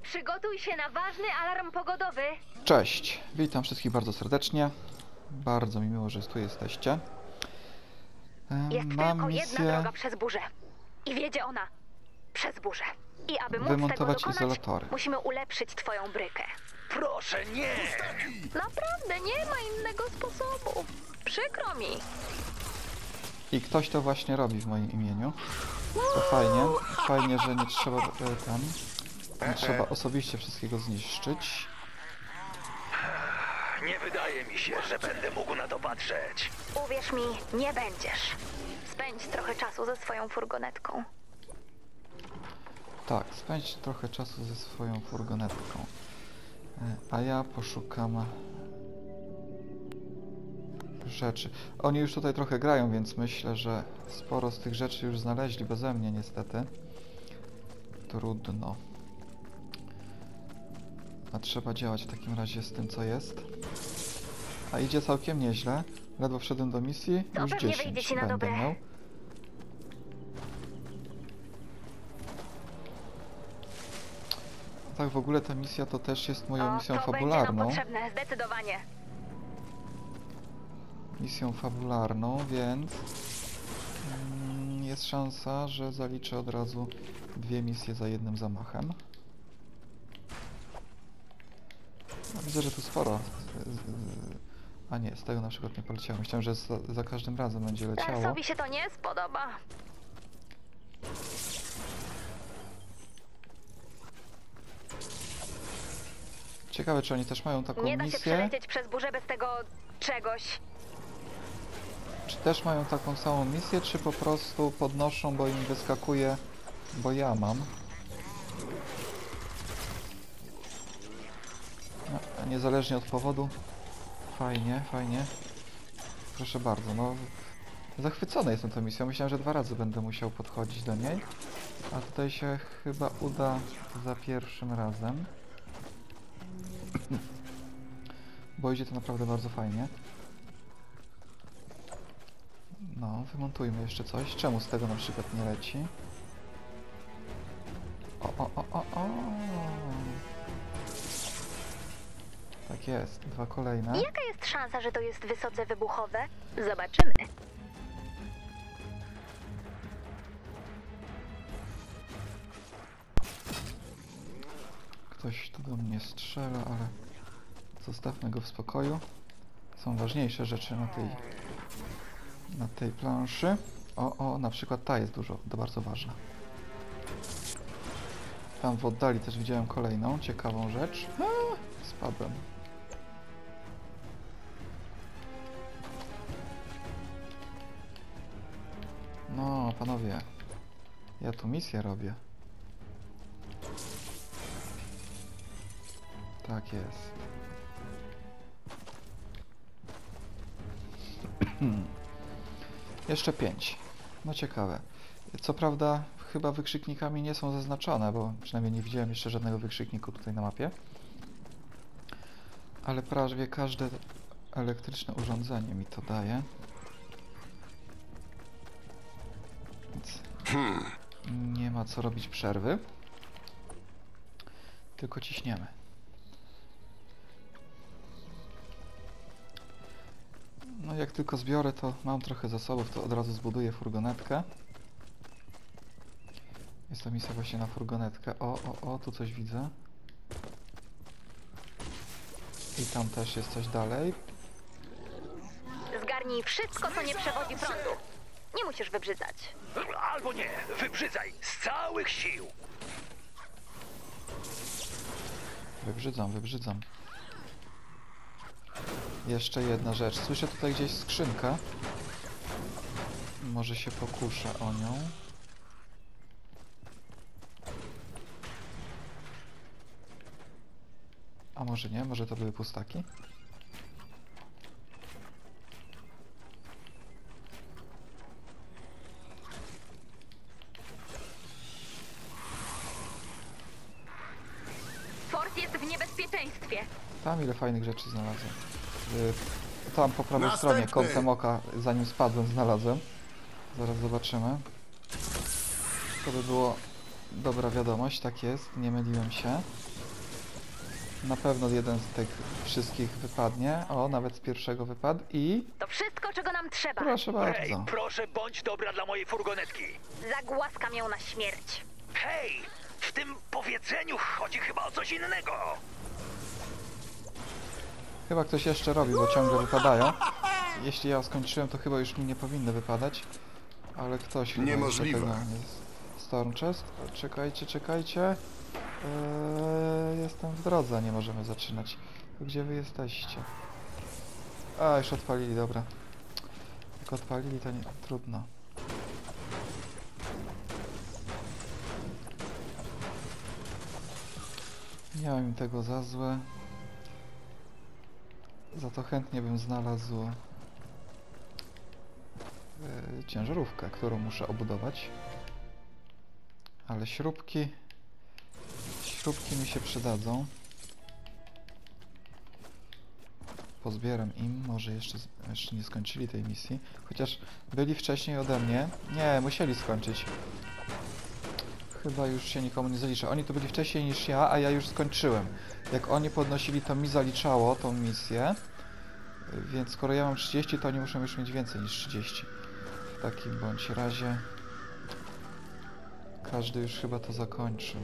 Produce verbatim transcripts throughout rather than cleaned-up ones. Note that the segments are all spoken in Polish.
Przygotuj się na ważny alarm pogodowy. Cześć, witam wszystkich bardzo serdecznie. Bardzo mi miło, że tu jesteście. Em, Jest Mam tylko jedna misję droga przez burzę. I wiedzie ona przez burzę. I aby móc wymontować tego dokonać, izolatory. musimy ulepszyć twoją brykę. Proszę, nie! Naprawdę nie ma innego sposobu. Przykro mi. I ktoś to właśnie robi w moim imieniu. To fajnie, fajnie, że nie trzeba e, tam, nie trzeba osobiście wszystkiego zniszczyć. Nie wydaje mi się, że będę mógł na to patrzeć. Uwierz mi, nie będziesz. Spędź trochę czasu ze swoją furgonetką. Tak, spędź trochę czasu ze swoją furgonetką. E, A ja poszukam rzeczy. Oni już tutaj trochę grają, więc myślę, że sporo z tych rzeczy już znaleźli beze mnie niestety. Trudno. A trzeba działać w takim razie z tym, co jest. A idzie całkiem nieźle. Ledwo wszedłem do misji, To już pewnie wyjdzie dziesięć ci na będę dobre. miał. Tak, w ogóle ta misja to też jest moją O, misją to będzie nam fabularną. potrzebne, zdecydowanie. Misją fabularną, więc mm, jest szansa, że zaliczę od razu dwie misje za jednym zamachem. No, widzę, że tu sporo. z- z- A nie, z tego na przykład nie poleciałem. Myślałem, że za, za każdym razem będzie leciało. Larsowi się to nie spodoba. Ciekawe, czy oni też mają taką Nie da się misję, przelecieć przez burzę bez tego czegoś. czy też mają taką samą misję, czy po prostu podnoszą, bo im wyskakuje, bo ja mam. No, a niezależnie od powodu. Fajnie, fajnie. Proszę bardzo, no zachwycony jestem tą misją. Myślałem, że dwa razy będę musiał podchodzić do niej. A tutaj się chyba uda za pierwszym razem. Bo idzie to naprawdę bardzo fajnie. No, wymontujmy jeszcze coś. Czemu z tego na przykład nie leci? O, o, o, o, o. Tak jest, dwa kolejne. Jaka jest szansa, że to jest wysoce wybuchowe? Zobaczymy. Ktoś tu do mnie strzela, ale zostawmy go w spokoju. Są ważniejsze rzeczy na tej na tej planszy. O, o, na przykład ta jest dużo, to bardzo ważna. Tam w oddali też widziałem kolejną ciekawą rzecz. A, spadłem. No, panowie, ja tu misję robię. Tak jest. Jeszcze pięć. No ciekawe. Co prawda chyba wykrzyknikami nie są zaznaczone, bo przynajmniej nie widziałem jeszcze żadnego wykrzykniku tutaj na mapie. Ale prawie każde elektryczne urządzenie mi to daje. Więc nie ma co robić przerwy. Tylko ciśniemy. No jak tylko zbiorę, to mam trochę zasobów, to od razu zbuduję furgonetkę. Jest to misja właśnie na furgonetkę. O, o, o, tu coś widzę. I tam też jest coś dalej. Zgarnij wszystko, co nie przewodzi prądu. Nie musisz wybrzydzać. Albo nie, wybrzydzaj z całych sił. Wybrzydzam, wybrzydzam. Jeszcze jedna rzecz. Słyszę tutaj gdzieś skrzynkę. Może się pokuszę o nią. A może nie? Może to były pustaki? Fort jest w niebezpieczeństwie. Tam ile fajnych rzeczy znalazłem. Y, Tam po prawej Następny. stronie, kątem oka, zanim spadłem, znalazłem. Zaraz zobaczymy. To by było dobra wiadomość, tak jest, nie myliłem się. Na pewno jeden z tych wszystkich wypadnie. O, nawet z pierwszego wypadł i... To wszystko, czego nam trzeba. Proszę Rey, bardzo. proszę bądź dobra dla mojej furgonetki. Zagłaskam ją na śmierć. Hej, w tym powiedzeniu chodzi chyba o coś innego. Chyba ktoś jeszcze robi, bo ciągle wypadają. Jeśli ja skończyłem, to chyba już mi nie powinny wypadać. Ale ktoś chyba Niemożliwe. jeszcze tego nie... Storm Chest. Czekajcie, czekajcie. Eee, jestem w drodze, nie możemy zaczynać. Gdzie wy jesteście? A, już odpalili, dobra. Jak odpalili, to nie... trudno. Nie mam im tego za złe. Za to chętnie bym znalazł yy, ciężarówkę, którą muszę obudować. Ale śrubki... Śrubki mi się przydadzą. Pozbieram im, może jeszcze, jeszcze nie skończyli tej misji. Chociaż byli wcześniej ode mnie. Nie, musieli skończyć. Chyba już się nikomu nie zalicza. Oni to byli wcześniej niż ja, a ja już skończyłem. Jak oni podnosili, to mi zaliczało tą misję. Więc skoro ja mam trzydzieści, to oni muszą już mieć więcej niż trzydzieści. W takim bądź razie... Każdy już chyba to zakończył.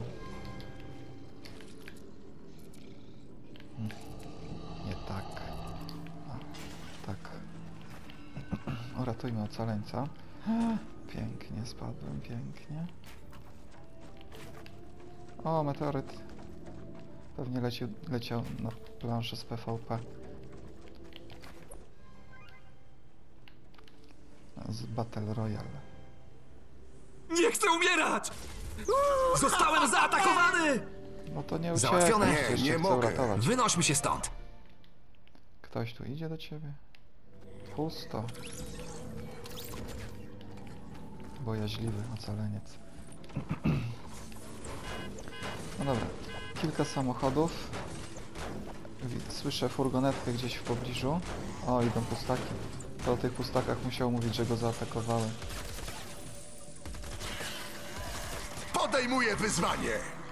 Hmm. Nie tak. A, tak. Uratujmy ocaleńca. Pięknie, spadłem, pięknie. O, meteoryt. Pewnie leciał, leciał na planszę z P V P. Z Battle Royale. Nie chcę umierać! Zostałem zaatakowany! No to nie Załatwione? uciekaj, Nie, jeszcze nie chcę mogę. uratować. Wynośmy się stąd! Ktoś tu idzie do ciebie? Pusto. Bojaźliwy ocaleniec. No dobra, kilka samochodów. Wi- Słyszę furgonetkę gdzieś w pobliżu. O, idą pustaki. To o tych pustakach musiał mówić, że go zaatakowały. Podejmuję wyzwanie!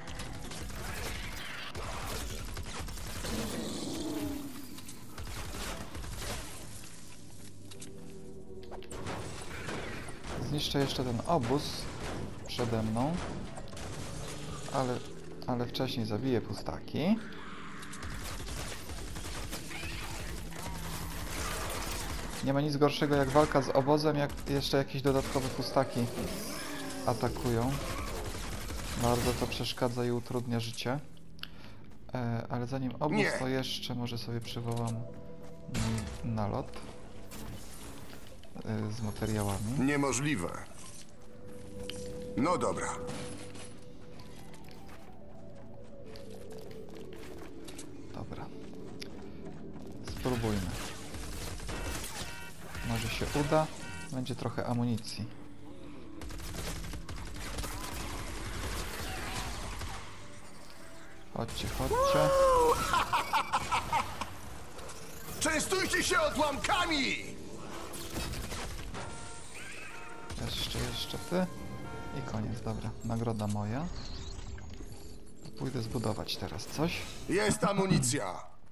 Zniszczę jeszcze ten obóz przede mną. Ale, ale wcześniej zabiję pustaki. Nie ma nic gorszego jak walka z obozem, jak jeszcze jakieś dodatkowe pustaki atakują. Bardzo to przeszkadza i utrudnia życie. E, ale zanim obóz, Nie. to jeszcze może sobie przywołam mm, nalot e, z materiałami. Niemożliwe. No dobra. Dobra. Spróbujmy. Może się uda. Będzie trochę amunicji. Chodźcie, chodźcie. Częstujcie się odłamkami! Jeszcze, jeszcze ty. I koniec, dobra. Nagroda moja. Pójdę zbudować teraz coś. Jest amunicja!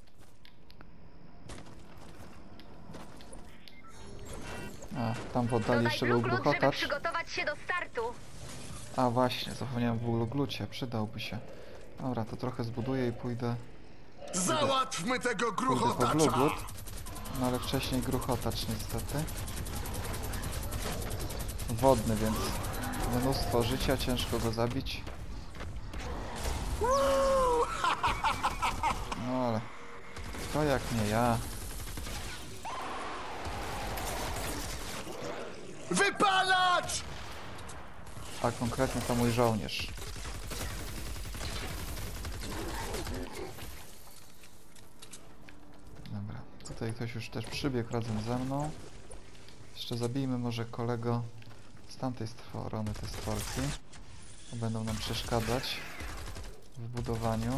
A, tam w oddali Dodaj jeszcze był glut, żeby gruchotacz. przygotować się do startu. A właśnie, zapomniałem w glucie, przydałby się. Dobra, to trochę zbuduję i pójdę, Załatwmy tego pójdę po gruchotacza! gluglut. No ale wcześniej gruchotacz niestety. Wodny, więc mnóstwo życia, ciężko go zabić. No ale to jak nie ja. Wypalacz! A konkretnie to mój żołnierz. Dobra, tutaj ktoś już też przybiegł razem ze mną. Jeszcze zabijmy może kolego z tamtej strony te stworki. Bo będą nam przeszkadzać w budowaniu.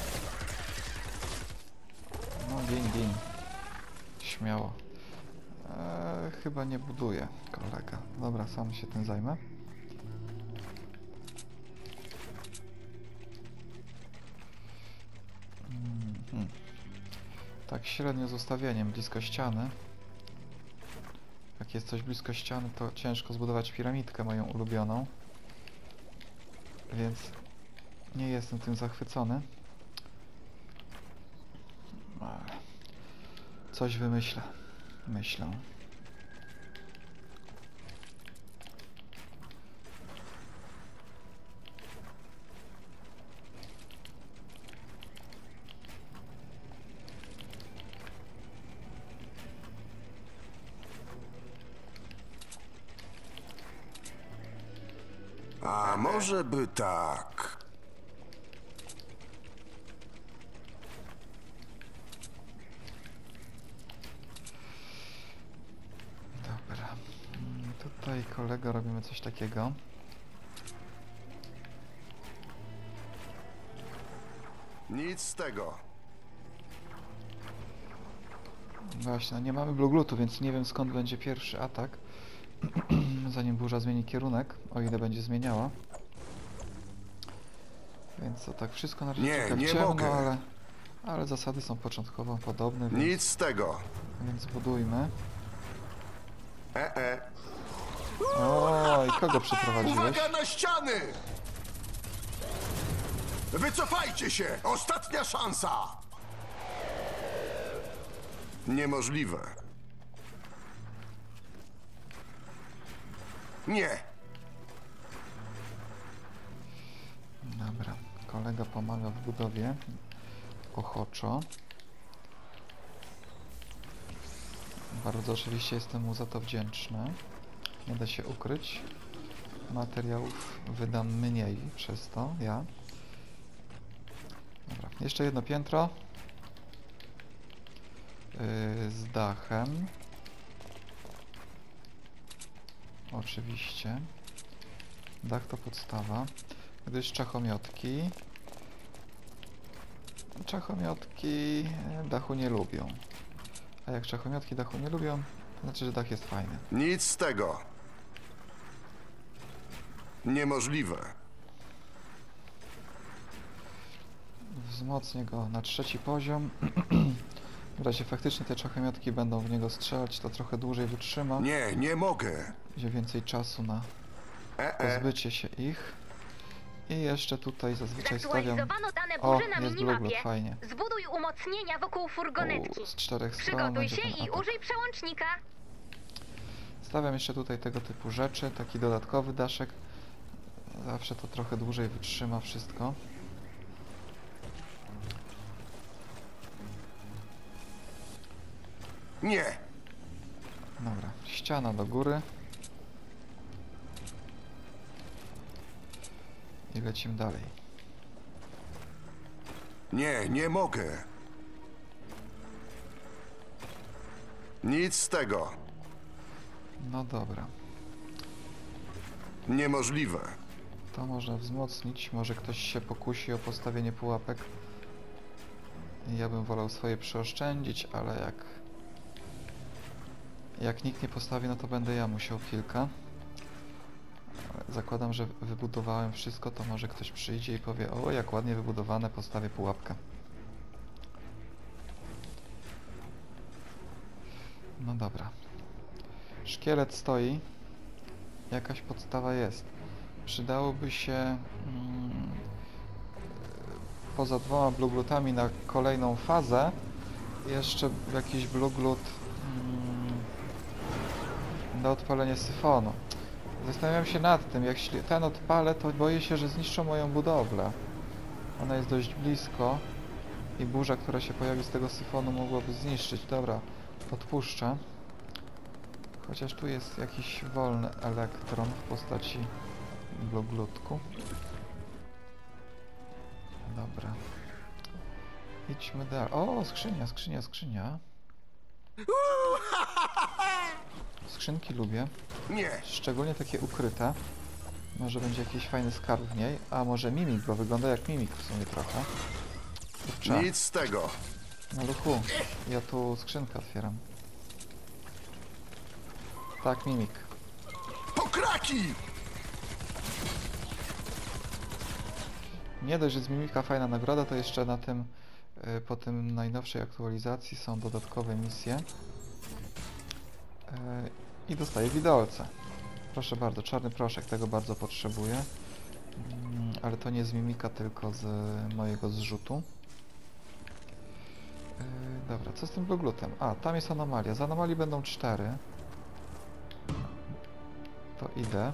No gin, gin. Śmiało. Eee, chyba nie buduje kolega. Dobra, sam się tym zajmę. Mhm. Tak średnio z ustawieniem blisko ściany. Jak jest coś blisko ściany, to ciężko zbudować piramidkę moją ulubioną. Więc nie jestem tym zachwycony. Ale coś wymyślę. Myślę. A może by tak. Dobra. Mm, Tutaj kolego robimy coś takiego. Nic z tego. Właśnie, no nie mamy Blue Glutu, więc nie wiem skąd będzie pierwszy atak. Zanim burza zmieni kierunek, o ile będzie zmieniała. Więc to tak wszystko na razie Nie, czeka w nie ciemno, mogę. ale, ale zasady są początkowo podobne, więc, Nic z tego. więc budujmy. E, e. O, i kogo przyprowadziłeś? Uwaga na ściany! Wycofajcie się! Ostatnia szansa! Niemożliwe. Nie! Dobra, kolega pomaga w budowie. Ochoczo. Bardzo oczywiście jestem mu za to wdzięczny. Nie da się ukryć. Materiałów wydam mniej przez to, ja. Dobra, jeszcze jedno piętro. Yy, z dachem. Oczywiście. Dach to podstawa. Gdyż czachomiotki. Czachomiotki dachu nie lubią. A jak czachomiotki dachu nie lubią, to znaczy, że dach jest fajny. Nic z tego. Niemożliwe. Wzmocnię go na trzeci poziom. W razie faktycznie te czachomiotki będą w niego strzelać, to trochę dłużej wytrzyma. Nie, nie mogę. Będzie więcej czasu na E, e. pozbycie się ich. I jeszcze tutaj zazwyczaj stawiam... Zaktualizowano dane O, burzy na jest minimapie. bloglut, fajnie. Zbuduj umocnienia wokół furgonetki. U, z czterech stron Przygotuj będzie się ten i atak. użyj przełącznika. Stawiam jeszcze tutaj tego typu rzeczy, taki dodatkowy daszek. Zawsze to trochę dłużej wytrzyma wszystko. Nie. Dobra, ściana do góry. I lecimy dalej. Nie, nie mogę. Nic z tego. No dobra, Niemożliwe. to można wzmocnić. Może ktoś się pokusi o postawienie pułapek. Ja bym wolał swoje przeoszczędzić, ale jak... Jak nikt nie postawi, no to będę ja musiał kilka. Ale zakładam, że wybudowałem wszystko, to może ktoś przyjdzie i powie: o, jak ładnie wybudowane, postawię pułapkę. No dobra. Szkielet stoi. Jakaś podstawa jest. Przydałoby się mm, poza dwoma blueglutami na kolejną fazę jeszcze jakiś blueglut mm, na odpalenie syfonu. Zastanawiam się nad tym, jak jeśli ten odpalę, to boję się, że zniszczą moją budowlę. Ona jest dość blisko i burza, która się pojawi z tego syfonu, mogłaby zniszczyć. Dobra, odpuszczę. Chociaż tu jest jakiś wolny elektron w postaci blueglutku. Dobra. Idźmy dalej. O, skrzynia, skrzynia, skrzynia. Skrzynki lubię. Nie. Szczególnie takie ukryte. Może będzie jakiś fajny skarb w niej. A może mimik, bo wygląda jak mimik w sumie trochę. Kurczę. Nic z tego. No luchu, ja tu skrzynkę otwieram. Tak, mimik. Pokraki! Nie dość, że z mimika fajna nagroda, to jeszcze na tym, y, po tym najnowszej aktualizacji są dodatkowe misje. Y, I dostaję wideolce. Proszę bardzo, czarny proszek, tego bardzo potrzebuję. Mm, ale to nie z mimika, tylko z mojego zrzutu. Yy, dobra, co z tym bluglutem? A, tam jest anomalia. Z anomalii będą cztery. To idę.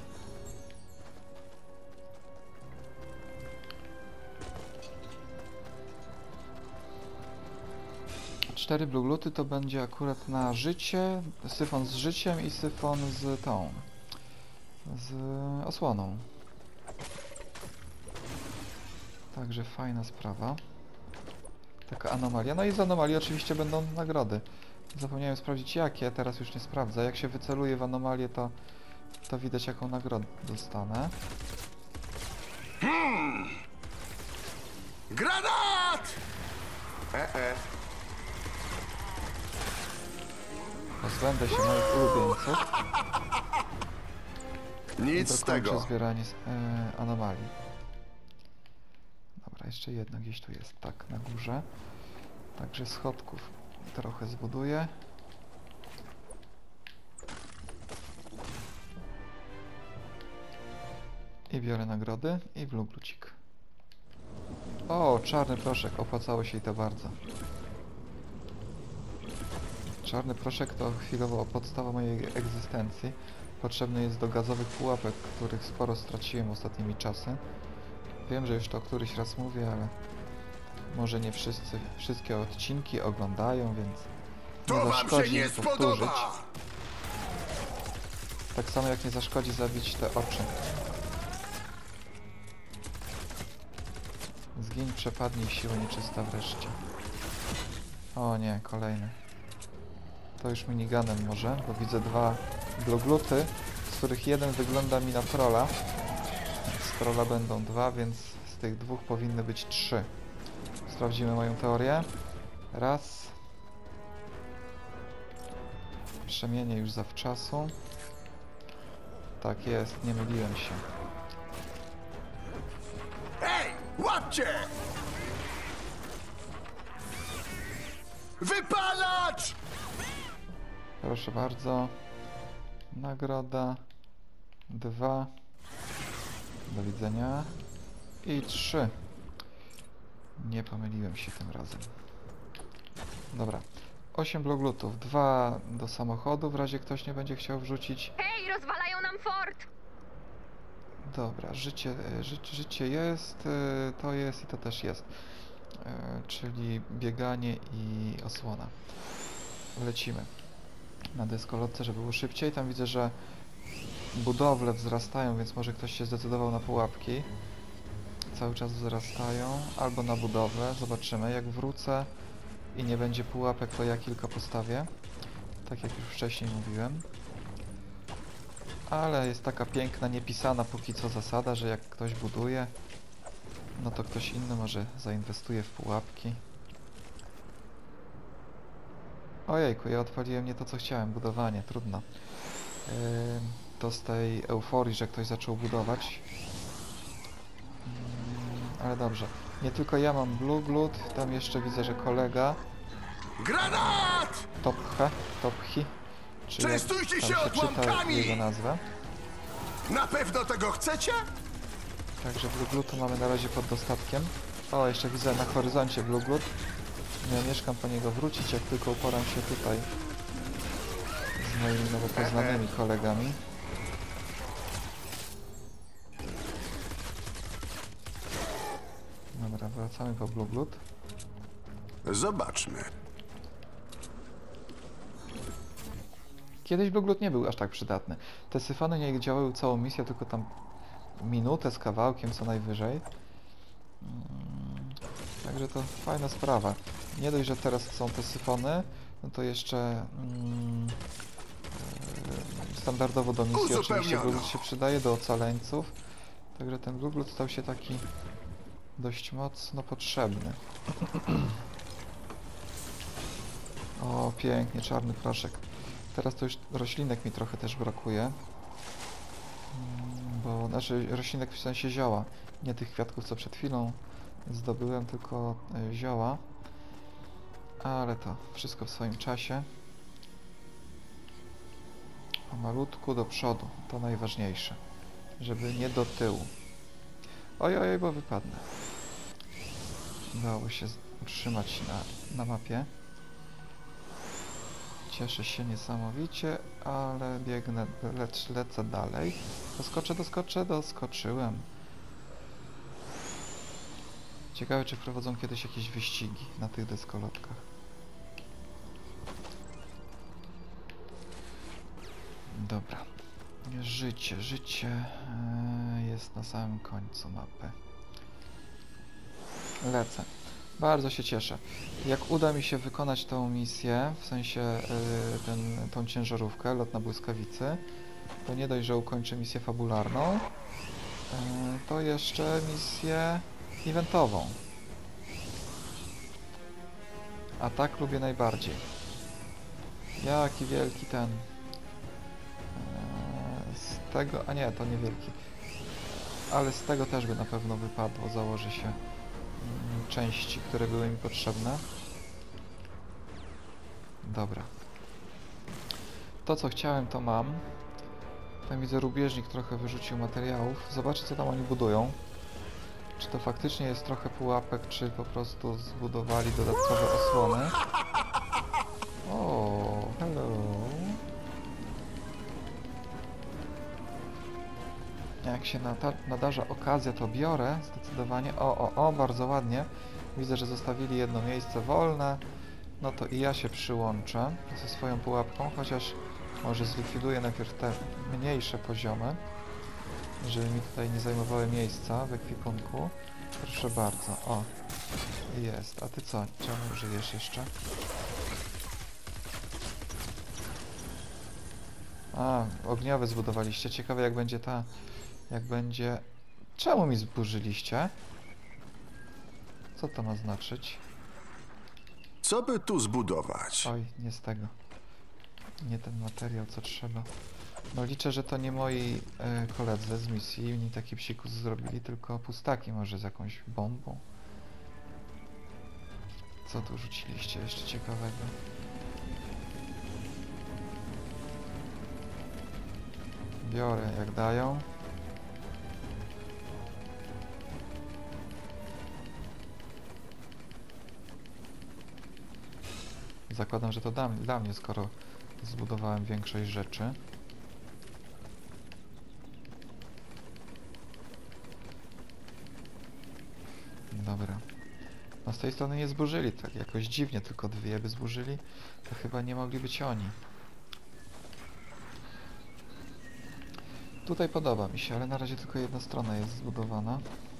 Cztery blugluty to będzie akurat na życie, syfon z życiem i syfon z tą, z osłoną. Także fajna sprawa. Taka anomalia. No i z anomalii oczywiście będą nagrody. Zapomniałem sprawdzić jakie, teraz już nie sprawdzę. Jak się wyceluje w anomalię, to, to widać jaką nagrodę dostanę. Hmm. Granat! E, e. Pozbędę się moich ulubieńców. I Nic z dokończę tego. zbieranie z, e, anomalii. Dobra, jeszcze jedna gdzieś tu jest, tak, na górze. Także schodków trochę zbuduję. I biorę nagrody i bluglucik. O, czarny proszek, opłacało się i to bardzo. Czarny proszek to chwilowo podstawa mojej egzystencji. Potrzebny jest do gazowych pułapek, których sporo straciłem ostatnimi czasy. Wiem, że już to któryś raz mówię, ale może nie wszyscy wszystkie odcinki oglądają, więc To nie wam się zaszkodzi nie mi powtórzyć. spodoba! Tak samo jak nie zaszkodzi zabić te oczy. Zgiń, przepadnij, siła nieczysta wreszcie. O nie, kolejny. To już miniganem może, bo widzę dwa blugluty, z których jeden wygląda mi na trolla. Z trolla będą dwa, więc z tych dwóch powinny być trzy. Sprawdzimy moją teorię. Raz. Przemienię już zawczasu. Tak jest, nie myliłem się. Ej, łapcie! Wypalacz! Proszę bardzo. Nagroda. Dwa. Do widzenia. I trzy. Nie pomyliłem się tym razem. Dobra. Osiem bloglutów. Dwa do samochodu, w razie ktoś nie będzie chciał wrzucić. Hej, rozwalają nam fort! Dobra, życie, e, ży, życie jest, e, to jest i to też jest. E, czyli bieganie i osłona. Lecimy na deskolotce, żeby było szybciej. Tam widzę, że budowle wzrastają, więc może ktoś się zdecydował na pułapki. Cały czas wzrastają. Albo na budowlę. Zobaczymy. Jak wrócę i nie będzie pułapek, to ja kilka postawię. Tak jak już wcześniej mówiłem. Ale jest taka piękna, niepisana póki co zasada, że jak ktoś buduje, no to ktoś inny może zainwestuje w pułapki. Ojejku, ja odpaliłem nie to, co chciałem. Budowanie, trudno. Yy, to z tej euforii, że ktoś zaczął budować. Yy, ale dobrze. Nie tylko ja mam blue glut, tam jeszcze widzę, że kolega Granat! Topche, Topchi, czy jak Częstujcie tam się się czyta odłamkami! jego nazwę. Na pewno tego chcecie? Także blue glutu mamy na razie pod dostatkiem. O, jeszcze widzę na horyzoncie blue glut. Ja mieszkam po niego wrócić, jak tylko uporam się tutaj z moimi nowo poznanymi kolegami. Dobra, wracamy po blue glut. Zobaczmy. Kiedyś blue glut nie był aż tak przydatny. Te syfony nie działały całą misję, tylko tam minutę z kawałkiem co najwyżej. Mm, Także to fajna sprawa. Nie dość, że teraz są te syfony, no to jeszcze mm, e, standardowo do misji oczywiście Uzupełniono. blue glut się przydaje, do ocaleńców. Także ten blue glut stał się taki dość mocno potrzebny. O, pięknie, czarny proszek. Teraz to już roślinek mi trochę też brakuje. Mm, Bo, znaczy roślinek w sensie zioła. Nie tych kwiatków, co przed chwilą zdobyłem, tylko y, zioła. Ale to wszystko w swoim czasie. Pomalutku do przodu, to najważniejsze. Żeby nie do tyłu. Oj, oj, bo wypadnę. Udało się utrzymać na, na mapie. Cieszę się niesamowicie, ale biegnę, lecz lecę dalej. Doskoczę, doskoczę, doskoczyłem. Ciekawe, czy wprowadzą kiedyś jakieś wyścigi na tych deskolotkach. Dobra. Życie, życie e, jest na samym końcu mapy. Lecę. Bardzo się cieszę. Jak uda mi się wykonać tą misję, w sensie y, ten, tą ciężarówkę, lot na błyskawicy, to nie dość, że ukończę misję fabularną, y, to jeszcze misję eventową. A tak lubię najbardziej. Jaki wielki ten... Y, z tego... A nie, to nie wielki. Ale z tego też by na pewno wypadło, założy się części, które były mi potrzebne. Dobra. To, co chciałem, to mam. Tam widzę, rubieżnik trochę wyrzucił materiałów. Zobaczę, co tam oni budują. Czy to faktycznie jest trochę pułapek, czy po prostu zbudowali dodatkowe osłony. O, hello. Jak się nada nadarza okazja, to biorę zdecydowanie. O, o, o, bardzo ładnie. Widzę, że zostawili jedno miejsce wolne. No to i ja się przyłączę ze swoją pułapką, chociaż może zlikwiduję najpierw te mniejsze poziomy, żeby mi tutaj nie zajmowały miejsca w ekwipunku. Proszę bardzo. O, jest. A ty co? Czemu żyjesz jeszcze? A, ogniowy zbudowaliście. Ciekawe, jak będzie ta... Jak będzie... Czemu mi zburzyliście? Co to ma znaczyć? Co by tu zbudować? Oj, nie z tego. Nie ten materiał, co trzeba. No liczę, że to nie moi e, koledzy z misji mi taki psikus zrobili, tylko pustaki może z jakąś bombą. Co tu rzuciliście jeszcze ciekawego? Biorę, jak dają. Zakładam, że to da, dla mnie, skoro zbudowałem większość rzeczy. Dobra. No z tej strony nie zburzyli, tak jakoś dziwnie, tylko dwie by zburzyli, to chyba nie mogli być oni. Tutaj podoba mi się, ale na razie tylko jedna strona jest zbudowana.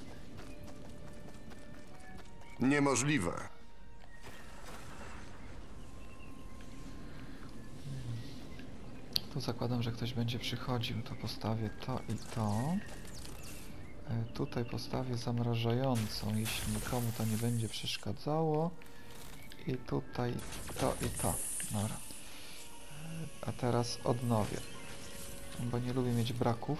Niemożliwe. Tu zakładam, że ktoś będzie przychodził, to postawię to i to. E, tutaj postawię zamrażającą, jeśli nikomu to nie będzie przeszkadzało. I tutaj to i to. Dobra. E, a teraz odnowię, bo nie lubię mieć braków.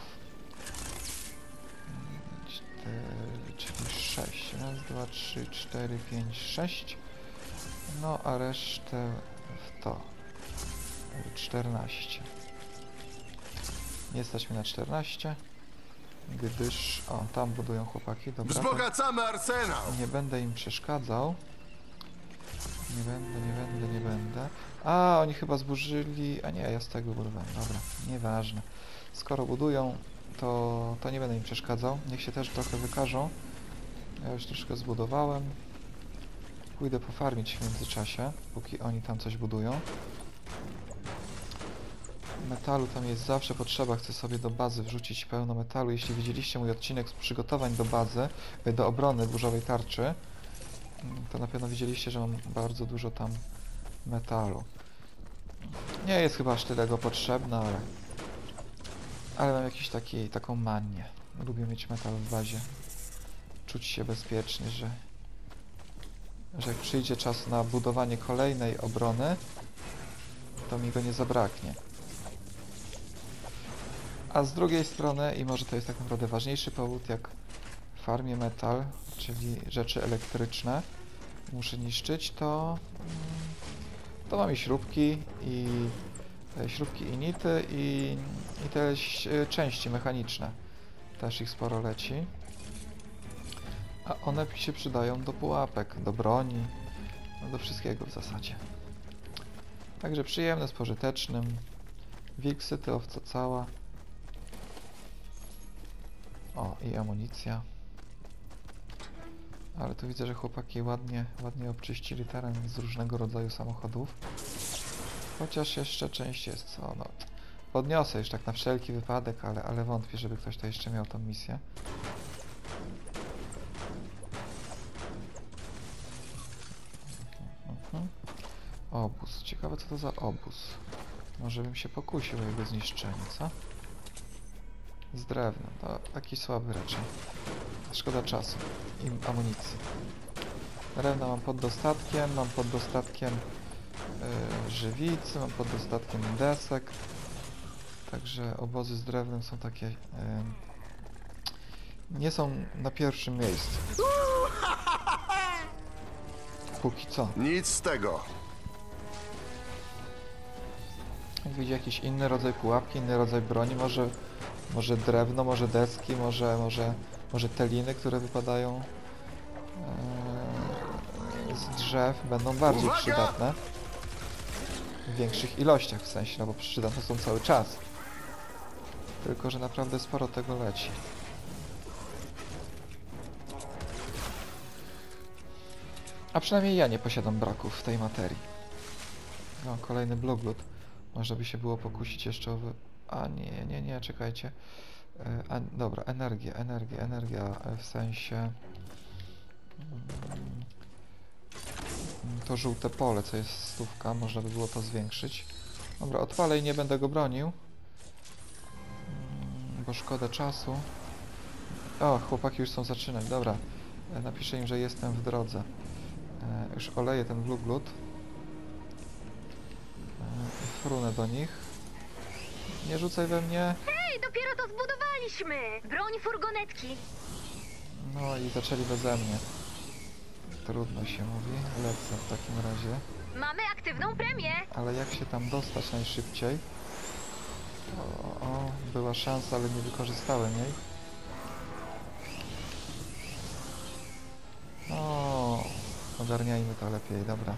cztery, czyli sześć. Raz, dwa, trzy, cztery, pięć, sześć. No a resztę w to. czternaście. Nie stać mi na czternaście, gdyż... O, tam budują chłopaki, dobra. Wzbogacamy arsenał! Nie będę im przeszkadzał. Nie będę, nie będę, nie będę. A, oni chyba zburzyli... A nie, ja z tego budowałem, dobra, nieważne. Skoro budują, to, to nie będę im przeszkadzał. Niech się też trochę wykażą. Ja już troszkę zbudowałem. Pójdę pofarmić w międzyczasie, póki oni tam coś budują. Metalu tam jest zawsze potrzeba, chcę sobie do bazy wrzucić pełno metalu. Jeśli widzieliście mój odcinek z przygotowań do bazy, do obrony burzowej tarczy, to na pewno widzieliście, że mam bardzo dużo tam metalu. Nie jest chyba aż tyle go potrzebne, ale... Ale mam jakiś taki, taką manię. Lubię mieć metal w bazie. Czuć się bezpiecznie, że... Że jak przyjdzie czas na budowanie kolejnej obrony, to mi go nie zabraknie. A z drugiej strony, i może to jest tak naprawdę ważniejszy powód, jak w farmie metal, czyli rzeczy elektryczne, muszę niszczyć, to, to mam i śrubki, i e, śrubki i nity, i, i te ś- części mechaniczne. Też ich sporo leci. A one mi się przydają do pułapek, do broni, no do wszystkiego w zasadzie. Także przyjemne z pożytecznym. Wilksyty, owca cała. O, i amunicja. Ale tu widzę, że chłopaki ładnie, ładnie obczyścili teren z różnego rodzaju samochodów. Chociaż jeszcze część jest, co no. Podniosę już tak na wszelki wypadek, ale, ale wątpię, żeby ktoś to jeszcze miał tą misję. Mhm. Obóz. Ciekawe, co to za obóz. Może bym się pokusił o jego zniszczenie, co? Z drewna. To taki słaby raczej. Szkoda czasu i amunicji. Drewna mam pod dostatkiem, mam pod dostatkiem yy, żywicy, mam pod dostatkiem desek. Także obozy z drewnem są takie... Yy, nie są na pierwszym miejscu. Póki co. Nic z tego. Jak widzi jakiś inny rodzaj pułapki, inny rodzaj broni, może, może drewno, może deski, może, może, może te liny, które wypadają yy, z drzew, będą bardziej Uwaga! przydatne. W większych ilościach w sensie, no bo przydatne są cały czas. Tylko że naprawdę sporo tego leci. A przynajmniej ja nie posiadam braków w tej materii. No, kolejny Blueglut. Można by się było pokusić jeszcze o... Wy... A nie, nie, nie, czekajcie. E, a, dobra, energia, energia, energia e, w sensie... Mm, to żółte pole, co jest stówka, można by było to zwiększyć. Dobra, odpalę i nie będę go bronił. Mm, bo szkoda czasu. O, chłopaki już chcą zaczynać, dobra. E, napiszę im, że jestem w drodze. E, już oleję ten Blueglut. Frunę do nich. Nie rzucaj we mnie. Hej, dopiero to zbudowaliśmy! Broń furgonetki. No i zaczęli beze mnie. Trudno się mówi. Lecę w takim razie. Mamy aktywną premię. Ale jak się tam dostać najszybciej? O, o, była szansa, ale nie wykorzystałem jej. O, ogarniajmy to lepiej, dobra.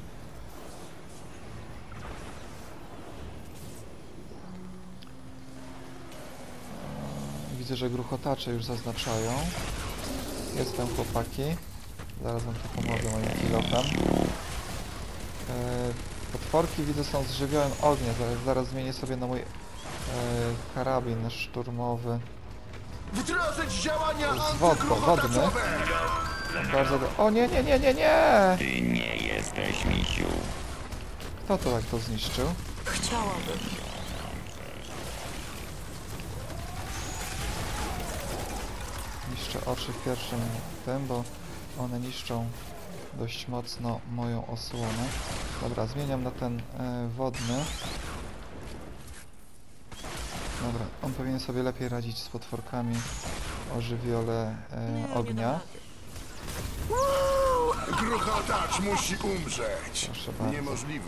Widzę, że gruchotacze już zaznaczają. Jestem, chłopaki. Zaraz wam tu pomogę moim kilofem. E, potworki widzę są z żywiołem ognia. Zaraz, zaraz zmienię sobie na mój e, karabin szturmowy. Wdrożyć działania Z wodką, wodny. Bardzo do... O nie, nie, nie, nie, nie! Ty nie jesteś misiu. Kto to tak to zniszczył? Chciałabym. Niszczę oczy w pierwszym tym, bo one niszczą dość mocno moją osłonę. Dobra, zmieniam na ten e, wodny. Dobra, on powinien sobie lepiej radzić z potworkami o żywiole e, ognia. Gruchotacz musi umrzeć. Proszę bardzo. Niemożliwe.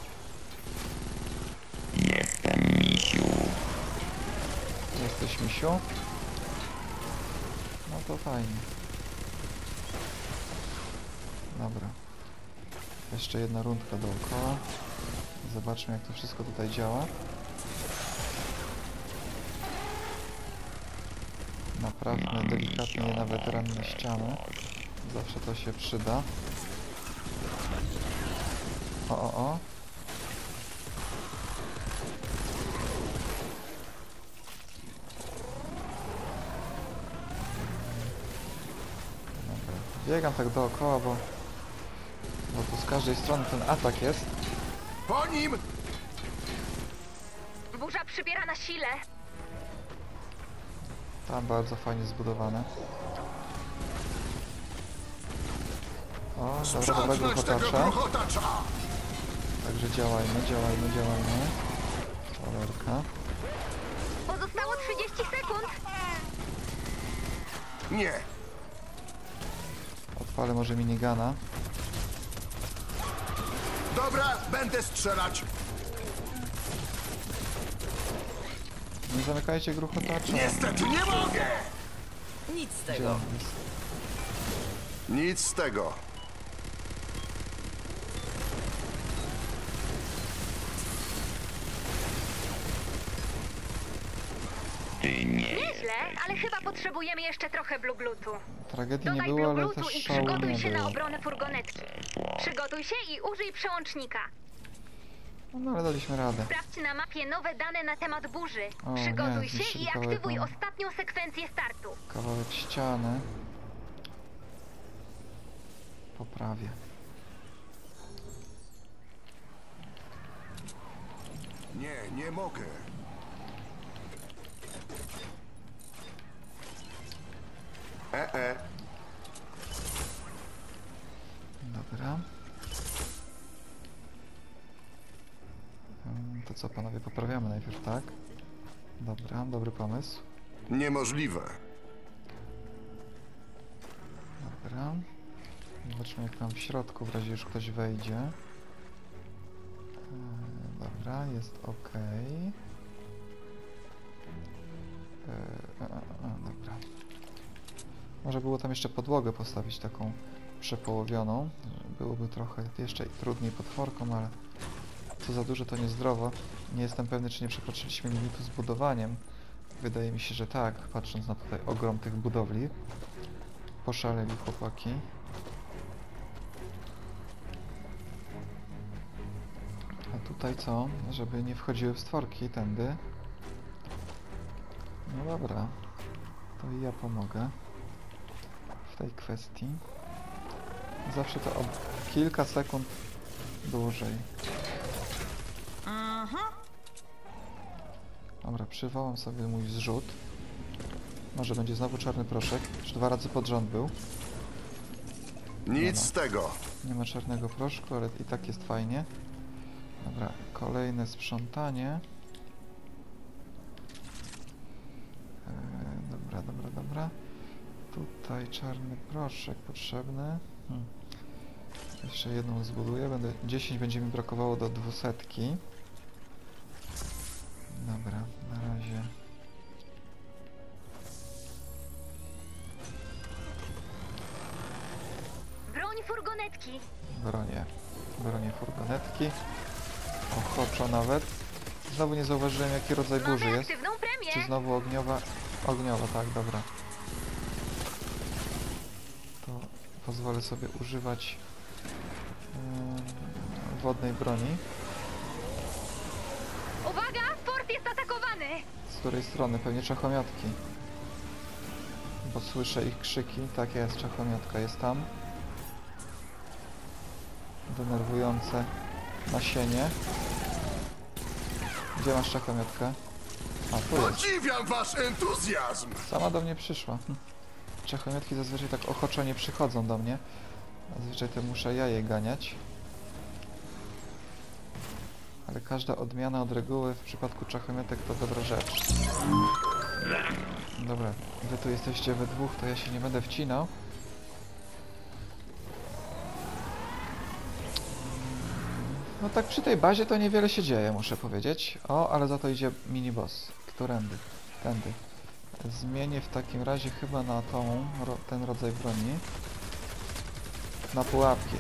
Jestem misiu. Jesteś, misiu? No to fajnie. Dobra. Jeszcze jedna rundka dookoła. Zobaczmy, jak to wszystko tutaj działa. Naprawmy delikatnie nawet ranne ściany. Zawsze to się przyda. O, o, o. Dobra. Biegam tak dookoła, bo, bo tu z każdej strony ten atak jest. Po nim! Burza przybiera na sile. Tam bardzo fajnie zbudowane. O, dobra, dobra, Sprzątnąć tego gruchotacza. gruchotacza! Także działajmy, działajmy, działajmy. Cholerka. Pozostało trzydzieści sekund. Nie. Odpalę może minigana. Dobra, będę strzelać. Nie zamykajcie gruchotacza. Niestety nie mogę. Nic z Gdzie tego. on jest? Nic z tego. Ty nie Nieźle, ale chyba potrzebujemy jeszcze trochę blublutu. Tragedii nie Dodaj było, ale blublutu też i szału przygotuj nie się na było. obronę furgonetki. Przygotuj się i użyj przełącznika. No ale daliśmy radę. Sprawdź na mapie nowe dane na temat burzy. O, Przygotuj nie, się zniszczyli i kawałek aktywuj domu. ostatnią sekwencję startu. Kawałek ściany. Poprawię. Nie, nie mogę. E, e. Dobra. Ym, To co, panowie, poprawiamy najpierw, tak? Dobra, dobry pomysł. Niemożliwe. Dobra. Zobaczmy jak tam w środku, w razie już ktoś wejdzie. Yy, Dobra, jest ok. Yy, a, a, a, dobra. Może było tam jeszcze podłogę postawić taką przepołowioną. Byłoby trochę jeszcze trudniej potworkom, ale co za dużo to niezdrowo. Nie jestem pewny, czy nie przekroczyliśmy limitu z budowaniem. Wydaje mi się, że tak, patrząc na tutaj ogrom tych budowli. Poszaleli chłopaki. A tutaj co? Żeby nie wchodziły w stworki tędy. No dobra. To i ja pomogę w tej kwestii. Zawsze to o kilka sekund dłużej. Dobra, przywołam sobie mój zrzut. Może będzie znowu czarny proszek. Już dwa razy pod rząd był. Nic z tego. Nie ma czarnego proszku, ale i tak jest fajnie. Dobra, kolejne sprzątanie. Eee, dobra, dobra, dobra. Tutaj czarny proszek potrzebny. Hmm. Jeszcze jedną zbuduję. Będę, dziesięć będzie mi brakowało do dwusetki. Dobra, na razie. Broń furgonetki. Bronię. Bronię furgonetki. Ochoczo nawet. Znowu nie zauważyłem, jaki rodzaj burzy Mamy jest. aktywną premię. Czy znowu ogniowa? Ogniowa, tak, dobra. To pozwolę sobie używać yy, wodnej broni. Uwaga, fort jest atakowany. Z której strony? Pewnie czachomiotki. Bo słyszę ich krzyki. Tak jest, czachomiotka jest tam. Denerwujące nasienie. Gdzie masz czachomiotkę? A, tu jest. Podziwiam wasz entuzjazm. Sama do mnie przyszła. Hm. Czachomiotki zazwyczaj tak ochoczo nie przychodzą do mnie. Zazwyczaj to muszę ja je ganiać. Ale każda odmiana od reguły w przypadku czachomiotek to dobra rzecz. Dobra, wy tu jesteście we dwóch, to ja się nie będę wcinał. No tak przy tej bazie to niewiele się dzieje, muszę powiedzieć. O, ale za to idzie mini-boss. Którędy? Tędy. Zmienię w takim razie chyba na tą, ro, ten rodzaj broni. Na pułapki.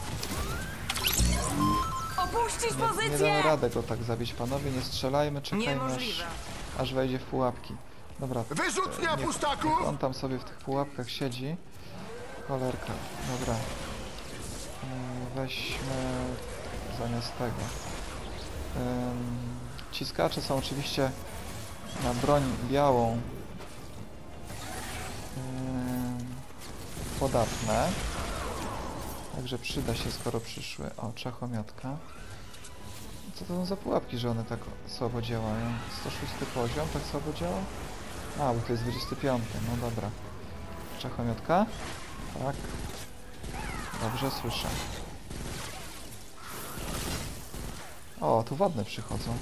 Opuścić Nie, nie pozycję! damy radę go tak zabić, panowie, nie strzelajmy, czekajmy aż, Niemożliwe. aż wejdzie w pułapki. Dobra, Wyrzutnia, niech, pustaku! niech on tam sobie w tych pułapkach siedzi. Cholerka, dobra. Yy, Weźmy zamiast tego. Ym, ciskacze są oczywiście na broń białą ym, podatne. Także przyda się, skoro przyszły. O, czachomiotka. Co to są za pułapki, że one tak słabo działają? sto szósty poziom tak słabo działa? A, bo to jest dwudziesty piąty, no dobra. Czachomiotka? Tak. Dobrze słyszę. O, tu wodne przychodzą.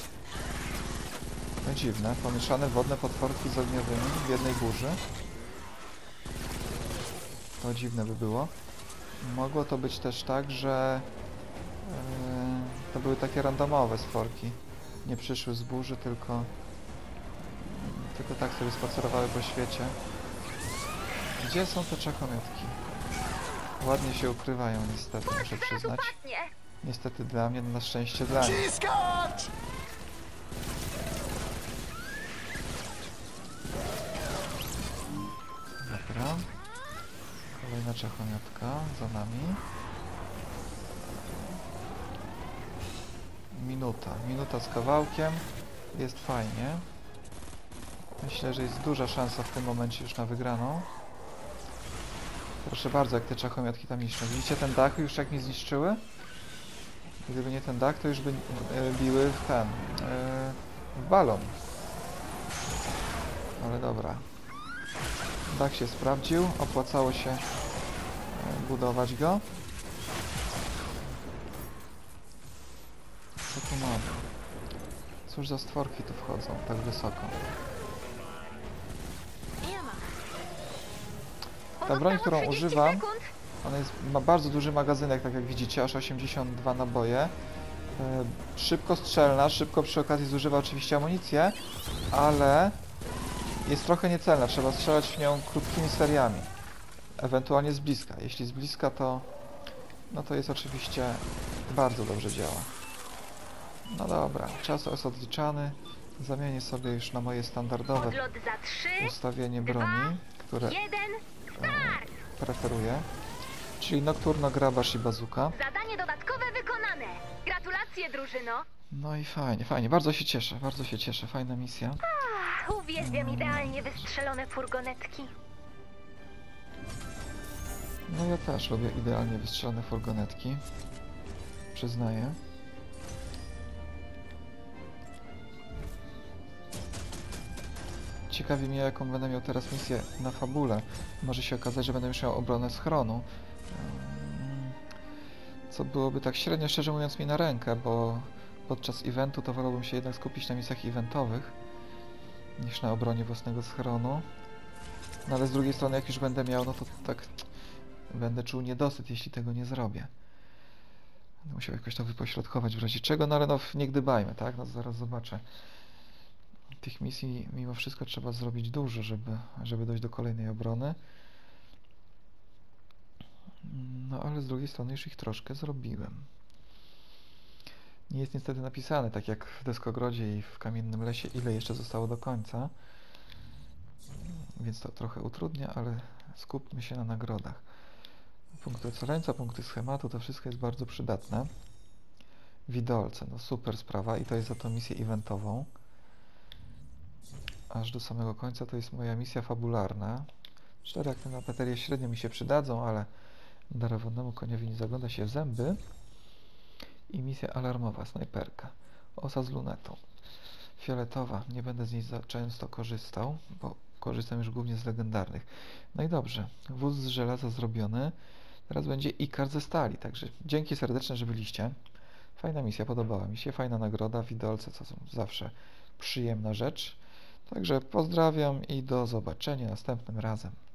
No dziwne, pomieszane wodne potworki z ogniowymi w jednej burzy. To dziwne by było. Mogło to być też tak, że yy, to były takie randomowe stworki. Nie przyszły z burzy, tylko tylko tak sobie spacerowały po świecie. Gdzie są te czachomiotki? Ładnie się ukrywają niestety, muszę Zaraz przyznać. upadnie! Niestety dla mnie, no na szczęście dla nich. Ciskacz! Dobra. Kolejna czechomiotka za nami. Minuta. Minuta z kawałkiem. Jest fajnie. Myślę, że jest duża szansa w tym momencie już na wygraną. Proszę bardzo, jak te czachomiotki tam niszczą. Widzicie ten dach już jak mi zniszczyły? Gdyby nie ten dach, to już by e, biły w ten... E, w balon. Ale dobra. Dach się sprawdził, opłacało się e, budować go. Co tu mamy? Cóż za stworki tu wchodzą tak wysoko? Nie ma. Ta broń, Pozostało którą trzydzieści używam, sekund. ona jest, ma bardzo duży magazynek, tak jak widzicie, aż osiemdziesiąt dwa naboje. E, szybko strzelna, szybko przy okazji zużywa oczywiście amunicję, ale jest trochę niecelna, trzeba strzelać w nią krótkimi seriami. Ewentualnie z bliska. Jeśli z bliska, to no to jest oczywiście bardzo dobrze działa. No dobra, czas jest odliczany. Zamienię sobie już na moje standardowe Odlot za trzy, ustawienie broni, które jeden, start! preferuję. Czyli Nocturno, Grabarz i Bazuka. Zadanie dodatkowe wykonane. Gratulacje, drużyno. No i fajnie, fajnie. Bardzo się cieszę, bardzo się cieszę. Fajna misja. Ach, uwielbiam idealnie wystrzelone furgonetki. No ja też lubię idealnie wystrzelone furgonetki. Przyznaję. Ciekawi mnie, jaką będę miał teraz misję na fabule. Może się okazać, że będę już miał obronę schronu. Mm, Co byłoby tak średnio, szczerze mówiąc, mi na rękę, bo podczas eventu to wolałbym się jednak skupić na misjach eventowych niż na obronie własnego schronu. No ale z drugiej strony, jak już będę miał, no to tak będę czuł niedosyt, jeśli tego nie zrobię. Będę musiał jakoś to wypośrodkować w razie czego, no ale no nie gdybajmy, tak? No zaraz zobaczę. Tych misji mimo wszystko trzeba zrobić dużo, żeby, żeby dojść do kolejnej obrony. No ale z drugiej strony już ich troszkę zrobiłem. Nie jest niestety napisane, tak jak w Deskogrodzie i w Kamiennym Lesie, ile jeszcze zostało do końca. Więc to trochę utrudnia, ale skupmy się na nagrodach. Punkty ocaleńca, punkty schematu, to wszystko jest bardzo przydatne. Widolce, no super sprawa i to jest za tą misję eventową. Aż do samego końca to jest moja misja fabularna. Cztery aktywne baterie średnio mi się przydadzą, ale darowannemu koniowi nie zagląda się w zęby. I misja alarmowa, snajperka. Osa z lunetą. Fioletowa, nie będę z niej za często korzystał, bo korzystam już głównie z legendarnych. No i dobrze, wóz z żelaza zrobiony. Teraz będzie Ikar ze stali, także dzięki serdeczne, że byliście. Fajna misja, podobała mi się, fajna nagroda, widolce, co są zawsze przyjemna rzecz. Także pozdrawiam i do zobaczenia następnym razem.